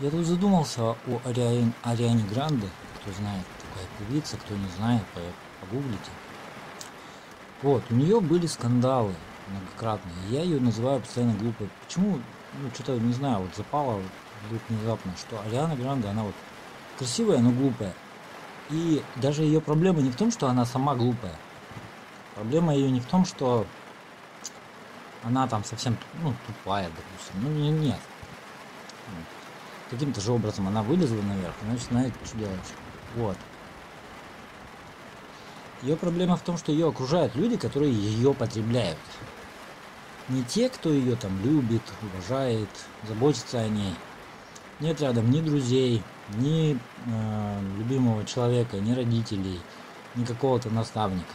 Я тут задумался о Ариане Гранде. Кто знает, такая певица, кто не знает, погуглите. Вот, у нее были скандалы многократные. Я ее называю постоянно глупой. Почему? Ну, что-то, не знаю, вот запало вдруг внезапно, что Ариана Гранде, она вот красивая, но глупая. И даже ее проблема не в том, что она сама глупая. Проблема ее не в том, что она там совсем, тупая, допустим. Нет. Каким-то же образом она вылезла наверх, значит, знает, что делать. Вот. Ее проблема в том, что ее окружают люди, которые ее потребляют. Не те, кто ее там любит, уважает, заботится о ней. Нет рядом ни друзей, ни любимого человека, ни родителей, ни какого-то наставника.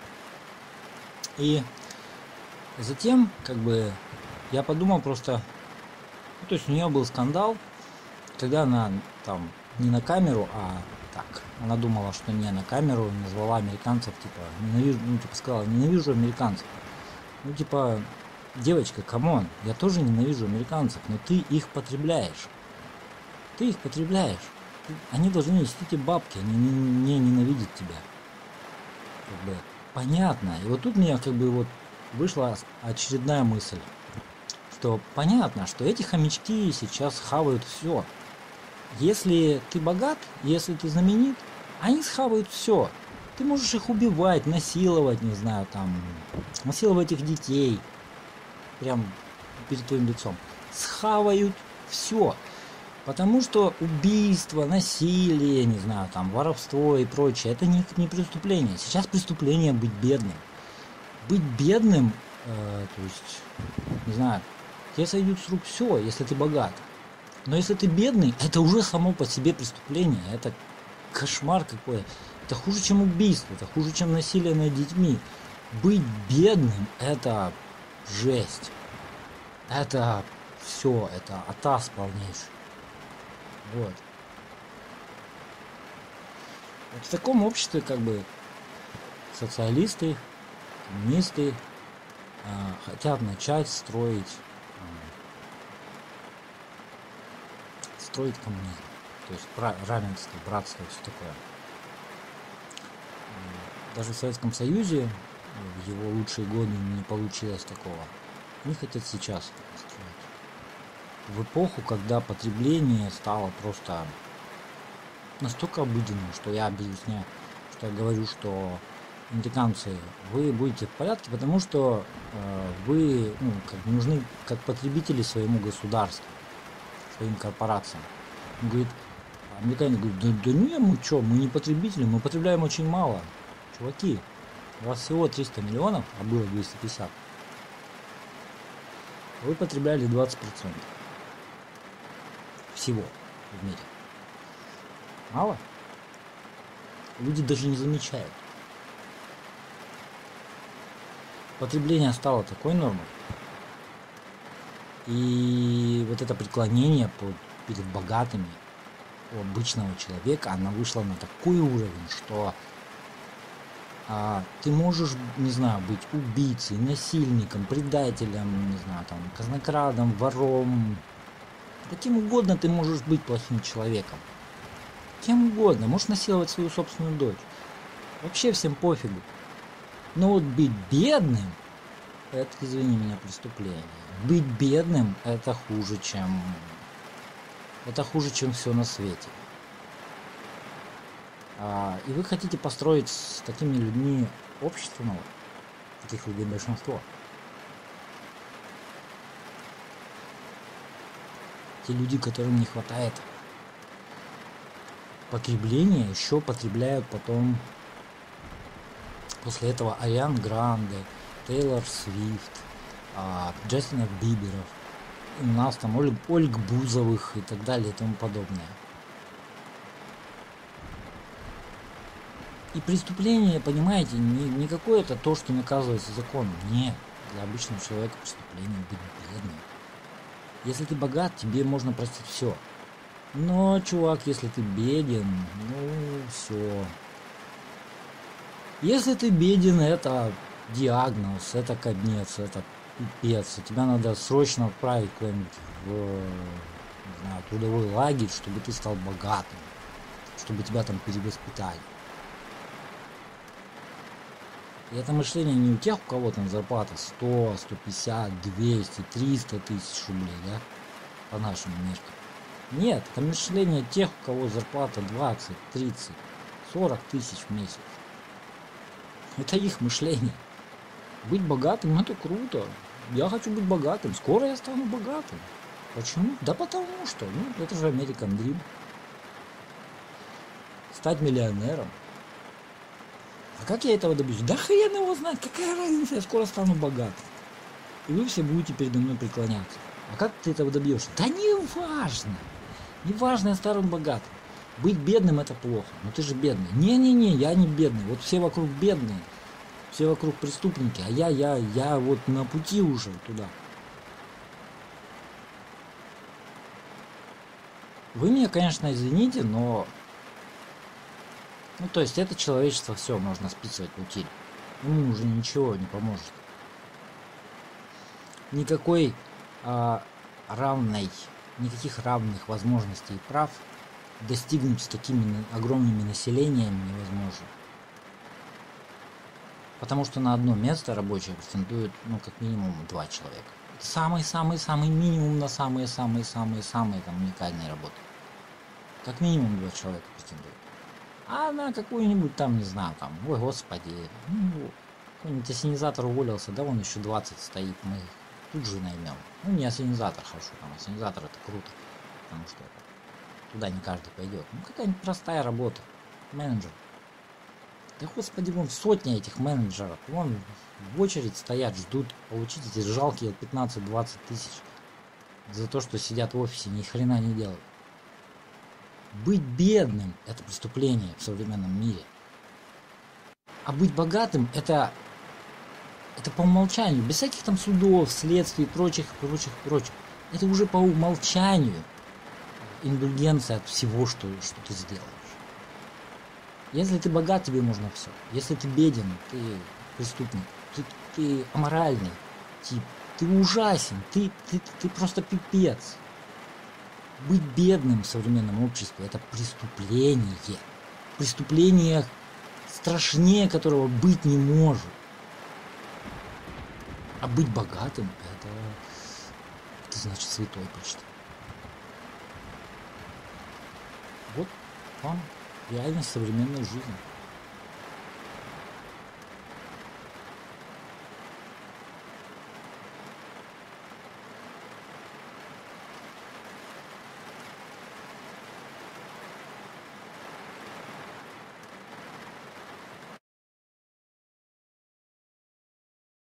И затем, я подумал просто, то есть у нее был скандал, когда она там не на камеру, а так, она думала, что не на камеру, назвала американцев, сказала, ненавижу американцев. Девочка, камон, я тоже ненавижу американцев, но ты их потребляешь. Ты их потребляешь. Они должны нести тебе бабки, они не ненавидят тебя. Понятно. И вот тут мне вышла очередная мысль, что понятно, что эти хомячки сейчас хавают все. Если ты богат, если ты знаменит, они схавают все. Ты можешь их убивать, насиловать, не знаю, насиловать их детей. Прям перед твоим лицом. Схавают все. Потому что убийство, насилие, не знаю, воровство и прочее, это не преступление. Сейчас преступление быть бедным. Быть бедным, то есть, не знаю, тебе сойдет с рук все, если ты богат. Но если ты бедный, это уже само по себе преступление. Это кошмар какой. Это хуже, чем убийство. Это хуже, чем насилие над детьми. Быть бедным – это жесть. Это все. Это атас полнейший. Вот. Вот в таком обществе социалисты, коммунисты хотят начать строить коммунизм, то есть равенство, братство, все такое. Даже в Советском Союзе в его лучшие годы не получилось такого. Они хотят сейчас строить. В эпоху, когда потребление стало просто настолько обыденным, что я объясняю, что я говорю, что американцы, вы будете в порядке, потому что вы нужны как потребители своему государству, своим корпорациям. Он говорит, американцы говорят, да не, мы не потребители, мы потребляем очень мало. Чуваки, у вас всего 300 миллионов, а было 250. Вы потребляли 20% всего в мире. Мало? Люди даже не замечают. Потребление стало такой нормой. И вот это преклонение перед богатыми у обычного человека, она вышла на такой уровень, что ты можешь, не знаю, быть убийцей, насильником, предателем, не знаю, казнокрадом, вором. Каким угодно ты можешь быть плохим человеком. Кем угодно. Можешь насиловать свою собственную дочь. Вообще всем пофигу. Но вот быть бедным, это, извини меня, преступление. Быть бедным – это хуже, чем все на свете. И вы хотите построить с такими людьми общество новое? Таких людей большинство. Те люди, которым не хватает потребления, еще потребляют потом после этого Ариан Гранде, Тейлор Свифт, Джастина Биберов, у нас Ольг Бузовых и так далее и тому подобное. И преступление, понимаете, не какое-то то, что наказывается законом. Нет, для обычного человека преступление быть бедным. Если ты богат, тебе можно простить все. Но, чувак, если ты беден, все. Если ты беден, это диагноз, это конец, это пипец. Тебя надо срочно отправить куда-нибудь не знаю, трудовой лагерь, чтобы ты стал богатым, чтобы тебя там перевоспитали. И это мышление не у тех, у кого там зарплата 100, 150, 200, 300 тысяч рублей, да, по нашему меркам. Нет, это мышление тех, у кого зарплата 20, 30, 40 тысяч в месяц. Это их мышление. Быть богатым — это круто. Я хочу быть богатым. Скоро я стану богатым. Почему? Да потому что, это же American Dream. Стать миллионером. А как я этого добьюсь? Да хрен его знает, какая разница, я скоро стану богатым. И вы все будете передо мной преклоняться. А как ты этого добьешься? Да не важно. Не важно, я стану богатым. Быть бедным — это плохо. Но ты же бедный. Не-не-не, я не бедный. Вот все вокруг бедные. Все вокруг преступники. А я вот на пути уже туда. Вы меня, конечно, извините, но... то есть это человечество все можно списывать в утиль. Ему уже ничего не поможет. Никакой никаких равных возможностей и прав достигнуть с такими огромными населениями невозможно. Потому что на одно место рабочее претендует, как минимум 2 человека. Самый-самый-самый минимум на самые-самые-самые-самые там уникальные работы. Как минимум 2 человека претендуют. А на какую-нибудь там, не знаю, там, ой, господи, какой-нибудь ассенизатор уволился, да, вон еще 20 стоит, мы их тут же наймем. Не ассенизатор, хорошо, там ассенизатор — это круто, потому что туда не каждый пойдет. Какая-нибудь простая работа, менеджер. Да господи, вон сотни этих менеджеров, вон в очередь стоят, ждут получить эти жалкие 15-20 тысяч за то, что сидят в офисе, ни хрена не делают. Быть бедным — это преступление в современном мире. А быть богатым — это по умолчанию, без всяких там судов, следствий, прочих. Это уже по умолчанию индульгенция от всего, что ты сделаешь. Если ты богат, тебе можно все. Если ты беден, ты преступник, ты аморальный тип, ты ужасен, ты просто пипец. Быть бедным в современном обществе — это преступление. Преступление страшнее которого быть не может. А быть богатым — это значит святой почти. Вот вам реальность современной жизни.